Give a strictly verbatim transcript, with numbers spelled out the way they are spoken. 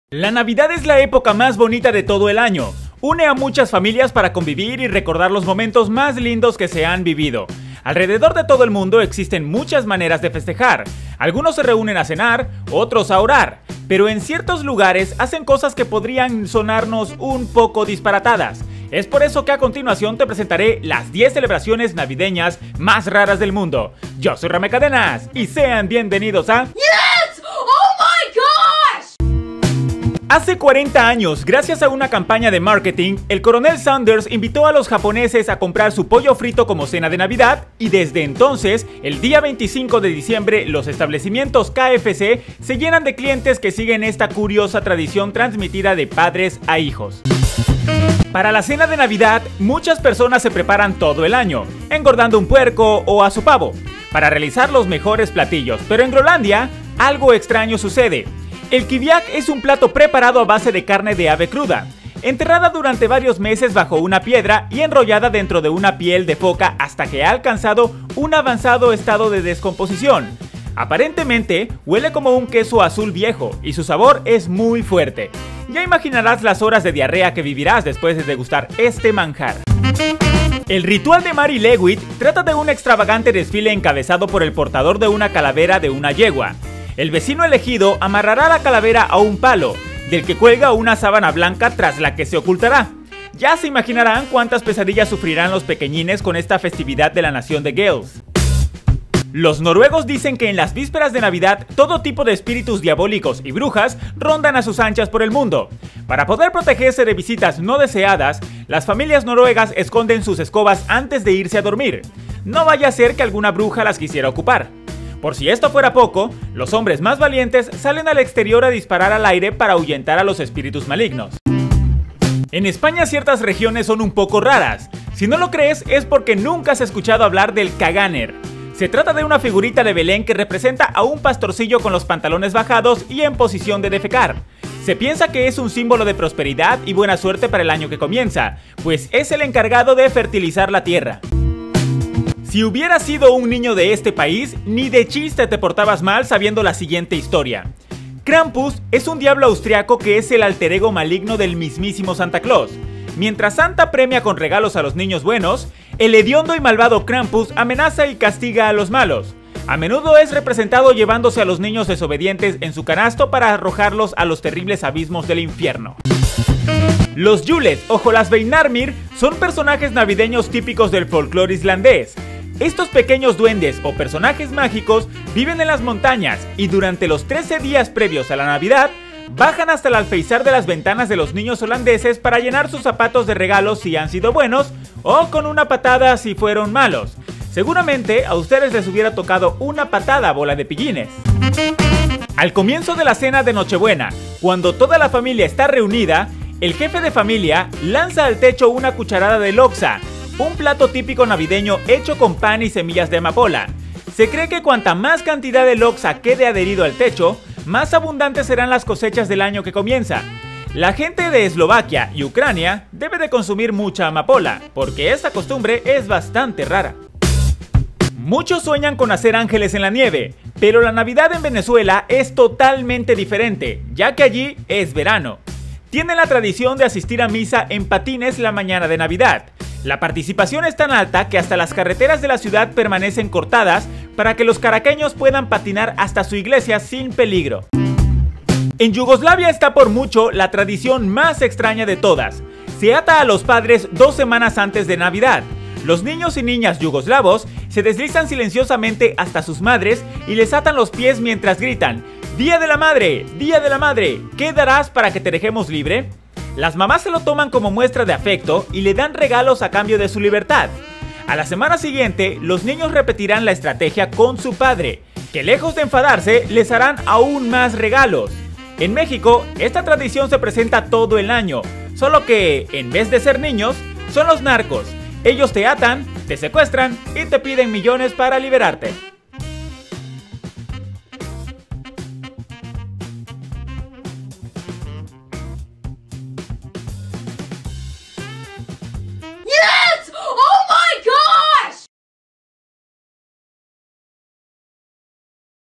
La Navidad es la época más bonita de todo el año. Une a muchas familias para convivir y recordar los momentos más lindos que se han vivido. Alrededor de todo el mundo existen muchas maneras de festejar. Algunos se reúnen a cenar, otros a orar. Pero en ciertos lugares hacen cosas que podrían sonarnos un poco disparatadas. Es por eso que a continuación te presentaré las diez celebraciones navideñas más raras del mundo. Yo soy Rame Cadenas y sean bienvenidos a... ¡Yes! ¡Oh my gosh! Hace cuarenta años, gracias a una campaña de marketing, el coronel Sanders invitó a los japoneses a comprar su pollo frito como cena de Navidad y desde entonces, el día veinticinco de diciembre, los establecimientos K F C se llenan de clientes que siguen esta curiosa tradición transmitida de padres a hijos. Para la cena de Navidad, muchas personas se preparan todo el año, engordando un puerco o a su pavo, para realizar los mejores platillos, pero en Groenlandia, algo extraño sucede. El kiviak es un plato preparado a base de carne de ave cruda, enterrada durante varios meses bajo una piedra y enrollada dentro de una piel de foca hasta que ha alcanzado un avanzado estado de descomposición. Aparentemente, huele como un queso azul viejo y su sabor es muy fuerte. Ya imaginarás las horas de diarrea que vivirás después de degustar este manjar. El ritual de Mari Lewitt trata de un extravagante desfile encabezado por el portador de una calavera de una yegua. El vecino elegido amarrará la calavera a un palo, del que cuelga una sábana blanca tras la que se ocultará. Ya se imaginarán cuántas pesadillas sufrirán los pequeñines con esta festividad de la nación de Gales. Los noruegos dicen que en las vísperas de Navidad todo tipo de espíritus diabólicos y brujas rondan a sus anchas por el mundo. Para poder protegerse de visitas no deseadas, las familias noruegas esconden sus escobas antes de irse a dormir. No vaya a ser que alguna bruja las quisiera ocupar. Por si esto fuera poco, los hombres más valientes salen al exterior a disparar al aire para ahuyentar a los espíritus malignos. En España ciertas regiones son un poco raras. Si no lo crees es porque nunca has escuchado hablar del caganer. Se trata de una figurita de Belén que representa a un pastorcillo con los pantalones bajados y en posición de defecar. Se piensa que es un símbolo de prosperidad y buena suerte para el año que comienza, pues es el encargado de fertilizar la tierra. Si hubieras sido un niño de este país, ni de chiste te portabas mal sabiendo la siguiente historia. Krampus es un diablo austriaco que es el alter ego maligno del mismísimo Santa Claus. Mientras Santa premia con regalos a los niños buenos, el hediondo y malvado Krampus amenaza y castiga a los malos. A menudo es representado llevándose a los niños desobedientes en su canasto para arrojarlos a los terribles abismos del infierno. Los Jules o Jólasbeinarmir son personajes navideños típicos del folclore islandés. Estos pequeños duendes o personajes mágicos viven en las montañas y durante los trece días previos a la Navidad bajan hasta el alféizar de las ventanas de los niños holandeses para llenar sus zapatos de regalos si han sido buenos o con una patada si fueron malos. Seguramente a ustedes les hubiera tocado una patada, bola de pillines. Al comienzo de la cena de Nochebuena, cuando toda la familia está reunida, el jefe de familia lanza al techo una cucharada de loxa, un plato típico navideño hecho con pan y semillas de amapola. Se cree que cuanta más cantidad de loxa quede adherido al techo, más abundantes serán las cosechas del año que comienza. La gente de Eslovaquia y Ucrania debe de consumir mucha amapola, porque esta costumbre es bastante rara. Muchos sueñan con hacer ángeles en la nieve, pero la Navidad en Venezuela es totalmente diferente, ya que allí es verano. Tienen la tradición de asistir a misa en patines la mañana de Navidad. La participación es tan alta que hasta las carreteras de la ciudad permanecen cortadas para que los caraqueños puedan patinar hasta su iglesia sin peligro. En Yugoslavia está por mucho la tradición más extraña de todas. Se ata a los padres dos semanas antes de Navidad. Los niños y niñas yugoslavos se deslizan silenciosamente hasta sus madres y les atan los pies mientras gritan: ¡Día de la Madre! ¡Día de la Madre! ¿Qué darás para que te dejemos libre? Las mamás se lo toman como muestra de afecto y le dan regalos a cambio de su libertad. A la semana siguiente, los niños repetirán la estrategia con su padre, que lejos de enfadarse, les harán aún más regalos. En México, esta tradición se presenta todo el año, solo que, en vez de ser niños, son los narcos. Ellos te atan, te secuestran y te piden millones para liberarte.